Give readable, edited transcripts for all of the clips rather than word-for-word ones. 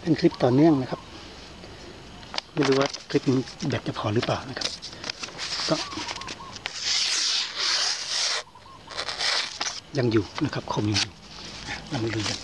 เป็นคลิปต่อเนื่องนะครับไม่รู้ว่าคลิปนี้แบตจะพอหรือเปล่านะครับก็ยังอยู่นะครับคมยังอยู่เรามาดูกัน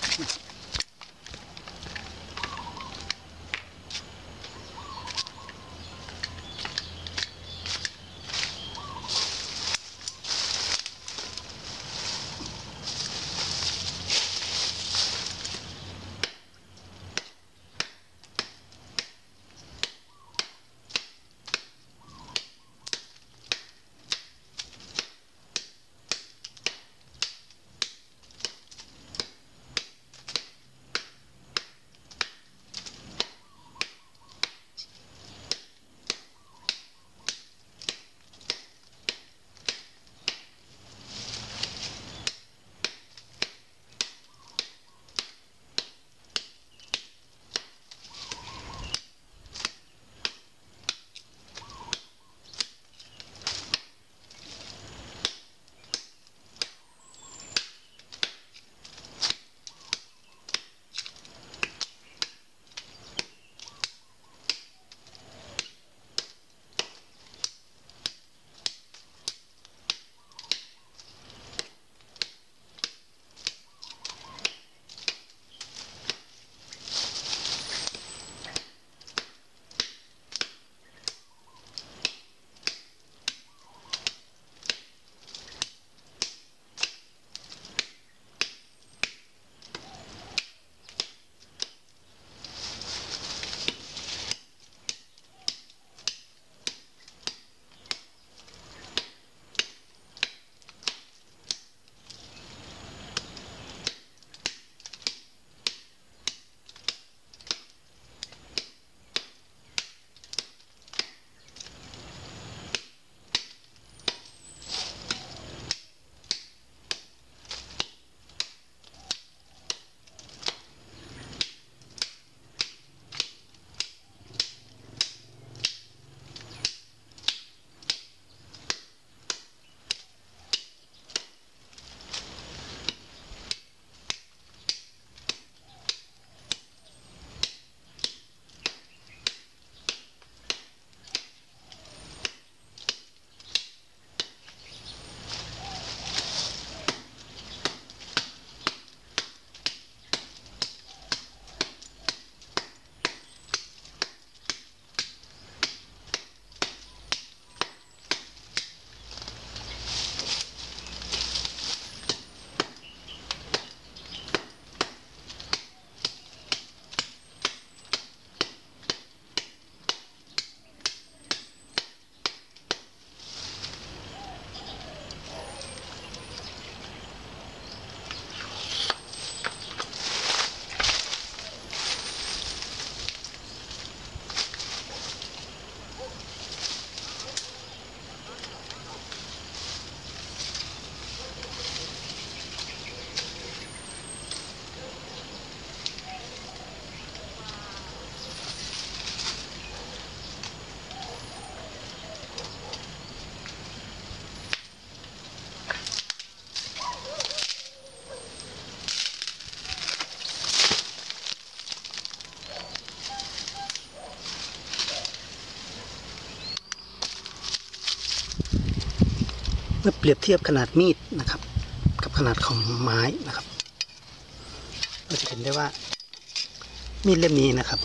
เมื่อเปรียบเทียบขนาดมีดนะครับกับขนาดของไม้นะครับเราจะเห็นได้ว่ามีดเล่มนี้นะครับ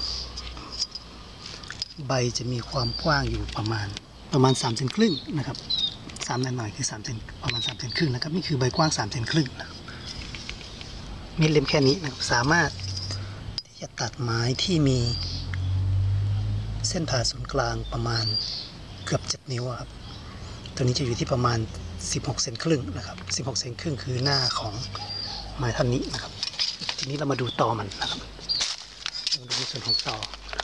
ใบจะมีความกว้างอยู่ประมาณ3 เซนครึ่งนะครับ3หน่อยๆคือ3 เซนประมาณ3 เซนครึ่งนะครับนี่คือใบกว้าง3 เซนครึ่งนะครับมีดเล่มแค่นี้นะครับสามารถที่จะตัดไม้ที่มีเส้นผ่าศูนย์กลางประมาณเกือบ7 นิ้วครับตัวนี้จะอยู่ที่ประมาณ16 เซนครึ่งนะครับ16 เซนครึ่งคือหน้าของไม้ท่อนนี้นะครับทีนี้เรามาดูตอมันนะครับมาดูในส่วนของตอ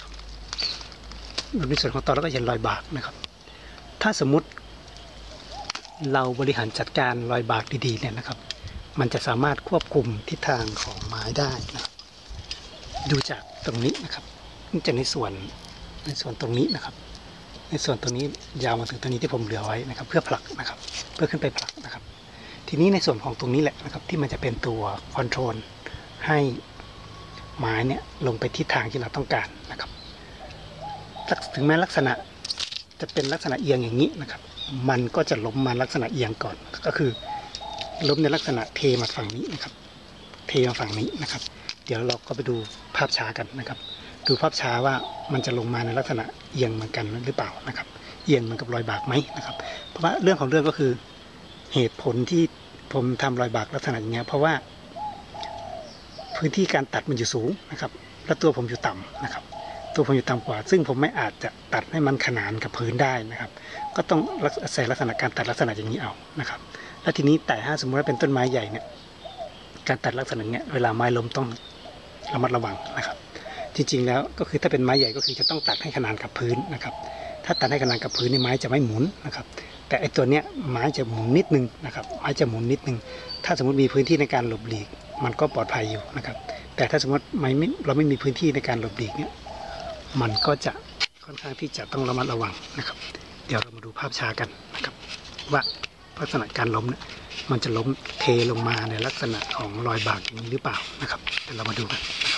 ดูในส่วนของตอแล้วก็เห็นรอยบากนะครับถ้าสมมุติเราบริหารจัดการรอยบากดีๆเนี่ยนะครับมันจะสามารถควบคุมทิศทางของไม้ได้นะครับดูจากตรงนี้นะครับจะในส่วนตรงนี้นะครับในส่วนตรงนี้ยาวมาถึงตรงนี้ที่ผมเหลือไว้นะครับเพื่อผลักนะครับเพื่อขึ้นไปผลักนะครับทีนี้ในส่วนของตรงนี้แหละนะครับที่มันจะเป็นตัวคอนโทรลให้ไม้เนี่ยลงไปทิศทางที่เราต้องการนะครับถึงแม้ลักษณะจะเป็นลักษณะเอียงอย่างนี้นะครับมันก็จะล้มมาลักษณะเอียงก่อนก็คือล้มในลักษณะเทมาฝั่งนี้นะครับเทมาฝั่งนี้นะครับเดี๋ยวเราก็ไปดูภาพช้ากันนะครับดูภาพช้าว่ามันจะลงมาในลักษณะเอียงเหมือนกันหรือเปล่านะครับเอียงเหมือนกับรอยบากไหมนะครับเพราะว่าเรื่องของเรื่องก็คือเหตุผลที่ผมทำรอยบากลักษณะอย่างเงี้ยเพราะว่าพื้นที่การตัดมันอยู่สูงนะครับและตัวผมอยู่ต่ำนะครับตัวผมอยู่ต่ำกว่าซึ่งผมไม่อาจจะตัดให้มันขนานกับพื้นได้นะครับก็ต้องใส่ลักษณะการตัดลักษณะอย่างนี้เอานะครับและทีนี้แต่ถ้าสมมติว่าเป็นต้นไม้ใหญ่เนี่ยการตัดลักษณะเนี้ยเวลาไม้ล้มต้องระมัดระวังนะครับจริงๆแล้วก็คือถ้าเป็นไม้ใหญ่ก็คือจะต้องตัดให้ขนานกับพื้นนะครับถ้าตัดให้ขนานกับพื้นนี่ไม้จะไม่หมุนนะครับแต่ไอตัวเนี้ยไม้จะหมุนนิดนึงนะครับไม้จะหมุนนิดนึงถ้าสมมติมีพื้นที่ในการหลบหลีกมันก็ปลอดภัยอยู่นะครับแต่ถ้าสมมติเราไม่มีพื้นที่ในการหลบหลีกเนี่ยมันก็จะค่อนข้างที่จะต้องระมัดระวังนะครับเดี๋ยวเรามาดูภาพช้ากันนะครับว่าลักษณะการล้มเนี่ยมันจะล้มเทลงมาในลักษณะของรอยบากอย่างนี้หรือเปล่านะครับเดี๋ยวเรามาดูกันนะครับ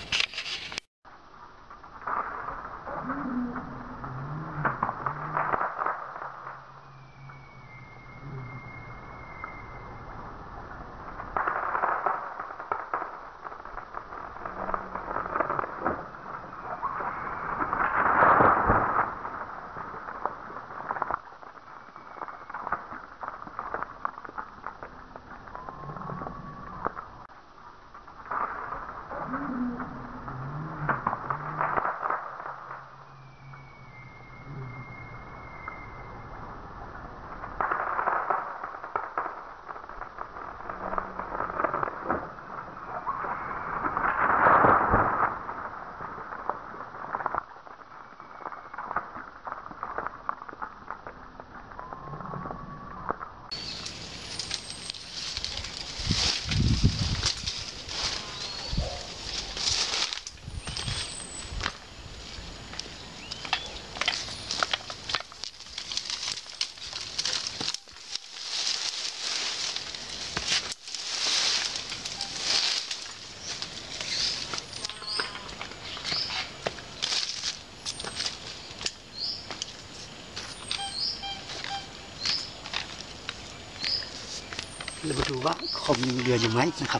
เรามาดูว่าคมยังเดือนอยู่ไหมนะครับ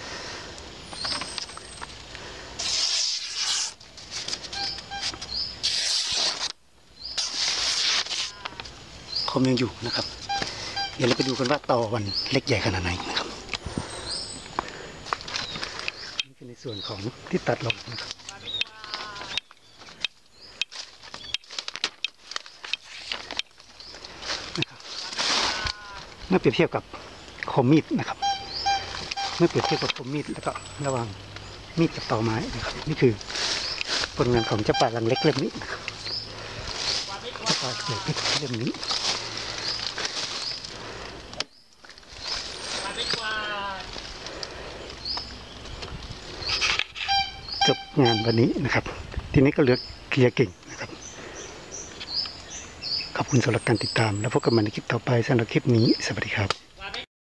คมยังอยู่นะครับเดี๋ยวเราไปดูกันว่าตอมันเล็กใหญ่ขนาดไหนนะครับนี่คือในส่วนของที่ตัดลงนะครับเมื่อเปรียบเทียบกับคมมีดนะครับเมื่อเปรียบเทียบกับคมมีดแล้วก็ระหว่างมีดกับตอไม้นะครับนี่คือผลงานของเจ้าป่าลังเล็กเล่มนี้นะครับเจ้าป่าเล็กเล่มนี้จบงานวันนี้นะครับทีนี้ก็เหลือเคลียร์กิ่งนะครับขอบคุณสำหรับการติดตามแล้วพบกันใหม่ในคลิปต่อไปสำหรับคลิปนี้สวัสดีครับ